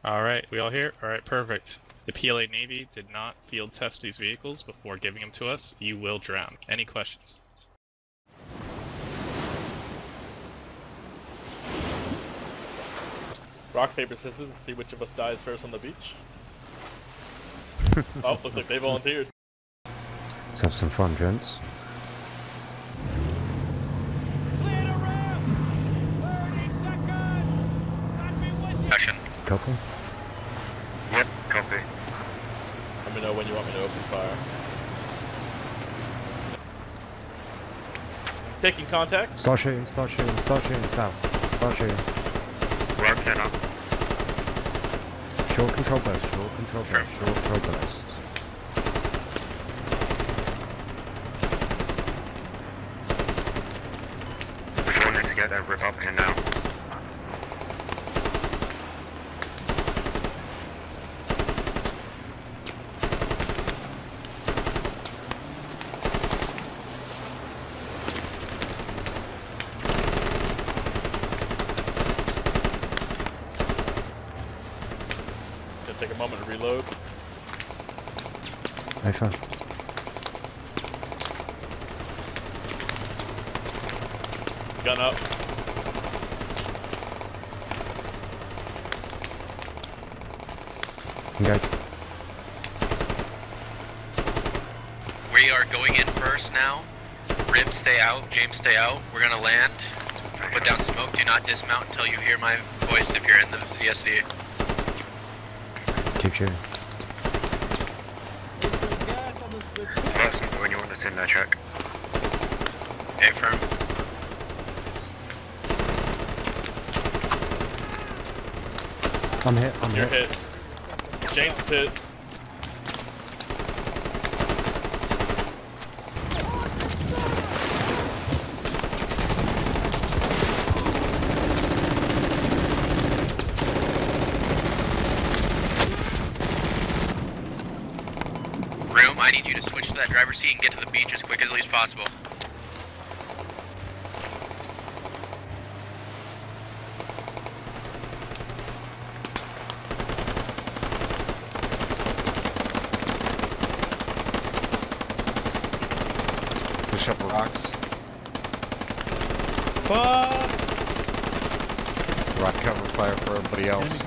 Alright, we all here? Alright, perfect. The PLA Navy did not field test these vehicles before giving them to us. You will drown. Any questions? Rock, paper, scissors, and see which of us dies first on the beach. Oh, looks like they volunteered. Let's have some fun, gents. Copy? Yep, copy. Let me know when you want me to open fire. Taking contact. Start shooting south. Start shooting. Rock, head up. Short control burst. Short control burst. Just wanted to get that rip up here now. Take a moment to reload. Hey, fun. Gun up. Engage. We are going in first now. Rib, stay out. James, stay out. We're gonna land. Put down smoke. Do not dismount until you hear my voice if you're in the ZSD. Keep shooting. Person, when you want us in there, check. A firm. I'm hit. You're hit. James is hit. I need you to switch to that driver's seat and get to the beach as quickly as possible. Push up rocks. Fuck! Rock cover fire for everybody else.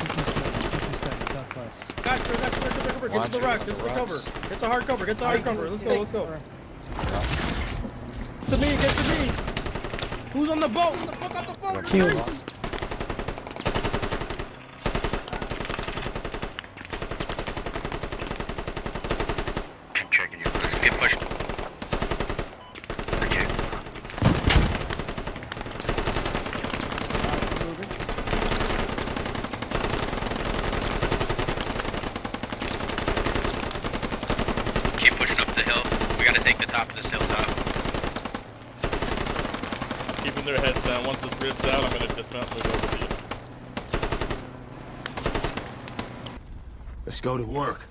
Gotcha, get to the rocks, get to the cover. Get to hard cover, let's go. To me, get to me! Who's on the boat? Get the fuck off the boat! Crazy. Keep checking you. Let's get pushed. Thank you. Keep pushing up the hill. We gotta take the top of this hilltop. Keeping their heads down. Once this rib's out, I'm gonna dismount and move over to you. Let's go to work.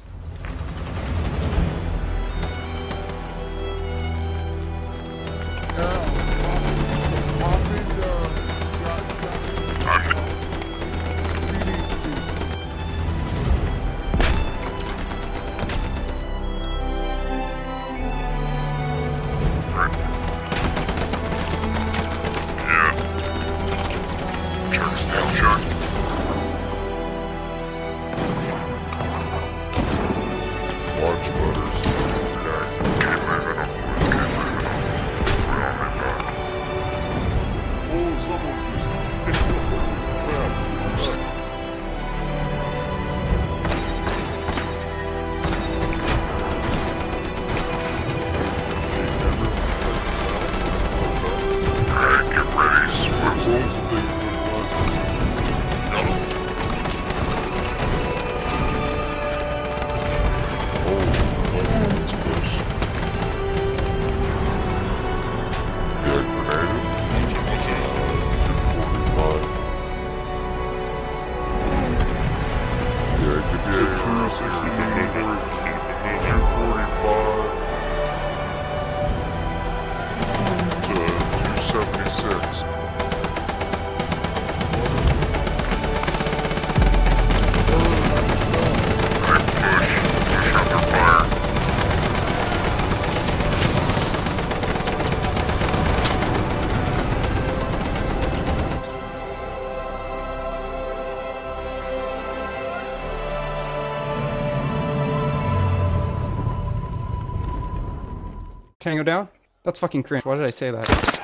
Tango down? That's fucking cringe. Why did I say that?